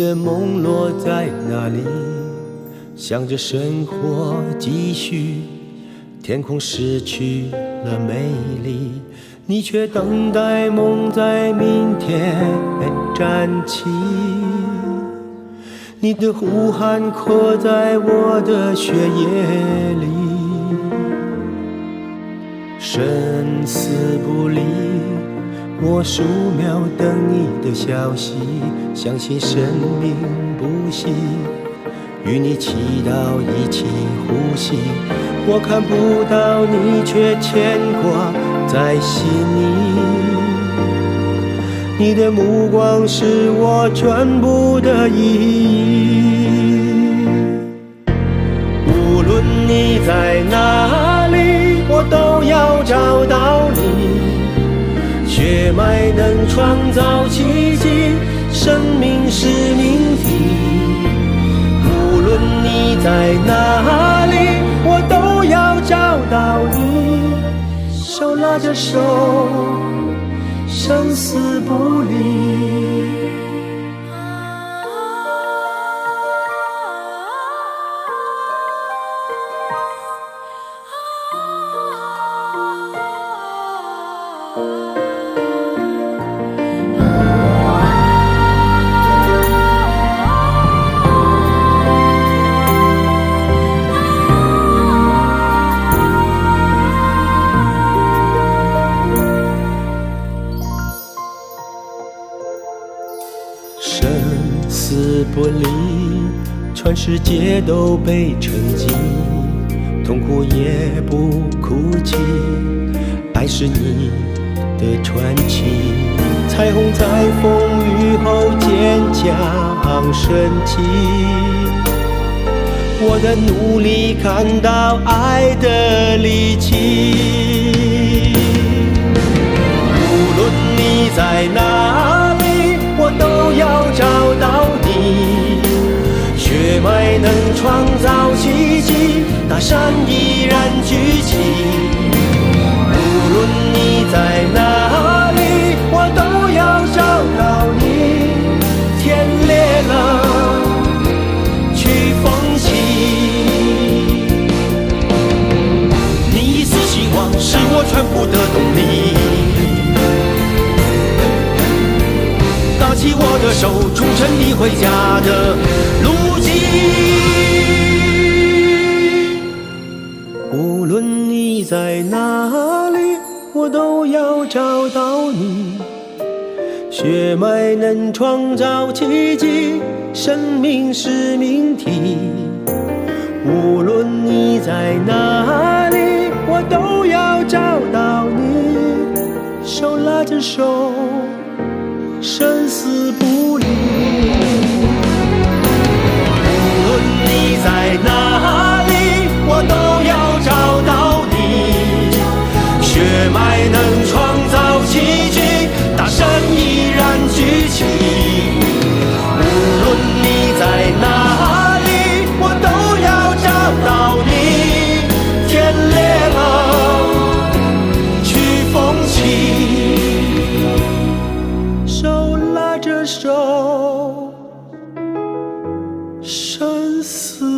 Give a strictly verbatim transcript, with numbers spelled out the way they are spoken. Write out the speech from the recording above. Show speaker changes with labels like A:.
A: 的梦落在哪里？想着生活继续，天空失去了美丽，你却等待梦在明天站起。你的呼喊刻在我的血液里，生死不离，我数秒等你的消息，相信生命不息，与你祈祷一起呼吸。我看不到你，却牵挂在心里，你的目光是我全部的意义。无论你在哪里，我都要找到你。血脉能创造奇迹，生命是命题。无论你在哪里，我都要找到你。手拉着手，生死不离。生死不离，全世界都被沉寂，痛苦也不哭泣，爱是你的传奇。彩虹在风雨后坚强升起，我的努力看到爱的力气。无论你在哪里，我都要找到你。血脉能创造奇迹，大山依然举起。无论你在哪里，我都要找到你。天裂了，去风起。你一丝希望是我全部的动力。拿起我的手，铸成你回家的路径。无论你在哪里，我都要找到你。血脉能创造奇迹，生命是命题。无论你在哪里，我都要找到你。手拉着手，生死不离。无论你在哪里，我都要找到你。血脉能创造奇迹，大山依然举起。无论你在哪里，我都要找到你。天裂了，去风起。手拉着手，生死